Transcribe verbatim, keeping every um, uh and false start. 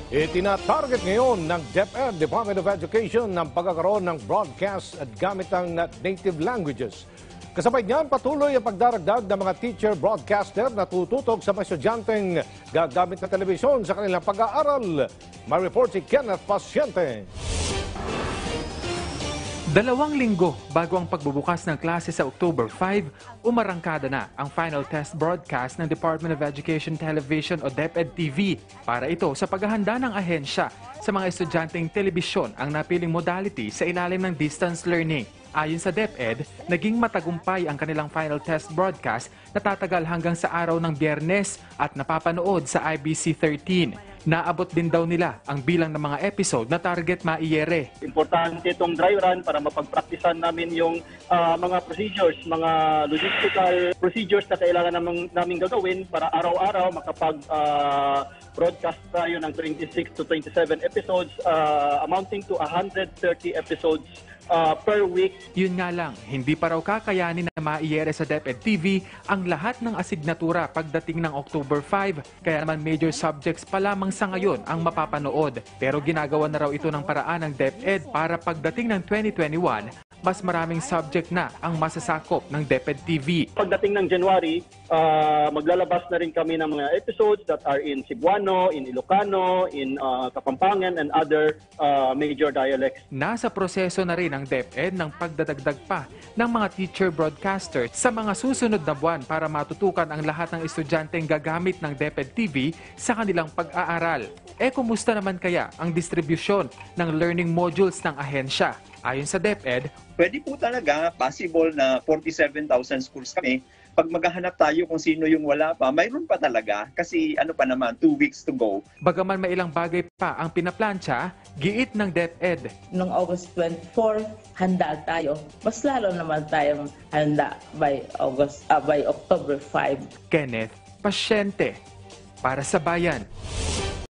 Itinatarget ngayon ng DepEd, Department of Education, ng pagkakaroon ng broadcast at gamit ng native languages. Kasabay niyan, patuloy ang pagdaragdag ng mga teacher broadcaster na tututok sa mga estudyanteng gagamit ng telebisyon sa kanilang pag-aaral. May report si Kenneth Pasyente. Dalawang linggo bago ang pagbubukas ng klase sa October five, umarangkada na ang final test broadcast ng Department of Education Television o DepEd T V. Para ito sa paghahanda ng ahensya sa mga estudyanteng telebisyon ang napiling modality sa ilalim ng distance learning. Ayon sa DepEd, naging matagumpay ang kanilang final test broadcast na tatagal hanggang sa araw ng Biyernes at napapanood sa I B C thirteen. Naabot din daw nila ang bilang ng mga episode na target maiyere. Importante itong dry run para mapagpraktisan namin yung uh, mga procedures, mga logistical procedures na kailangan namin, namin gagawin para araw-araw makapag-broadcast uh, tayo ng twenty-six to twenty-seven episodes uh, amounting to one hundred thirty episodes Uh, per week. Yun nga lang, hindi pa raw kakayanin na maiyere sa DepEd T V ang lahat ng asignatura pagdating ng October five. Kaya naman major subjects pa lamang sa ngayon ang mapapanood. Pero ginagawa na raw ito ng paraan ng DepEd para pagdating ng twenty twenty-one, mas maraming subject na ang masasakop ng DepEd T V. Pagdating ng January, uh, maglalabas na rin kami ng mga episodes that are in Cebuano, in Ilocano, in uh, Kapampangan, and other uh, major dialects. Nasa proseso na rin ang DepEd ng pagdadagdag pa ng mga teacher broadcasters sa mga susunod na buwan para matutukan ang lahat ng estudyanteng gagamit ng DepEd T V sa kanilang pag-aaral. E kumusta naman kaya ang distribusyon ng learning modules ng ahensya? Ayon sa DepEd, pwede po talaga possible na forty-seven thousand schools kami. Pag maghahanap tayo kung sino yung wala pa, mayroon pa talaga kasi ano pa naman, two weeks to go. Bagaman may ilang bagay pa ang pinaplantsa, giit ng DepEd. Noong August twenty-four, handa tayo. Mas lalo naman tayong handa by August, uh, by October five. Kenneth Pasyente, para sa Bayan.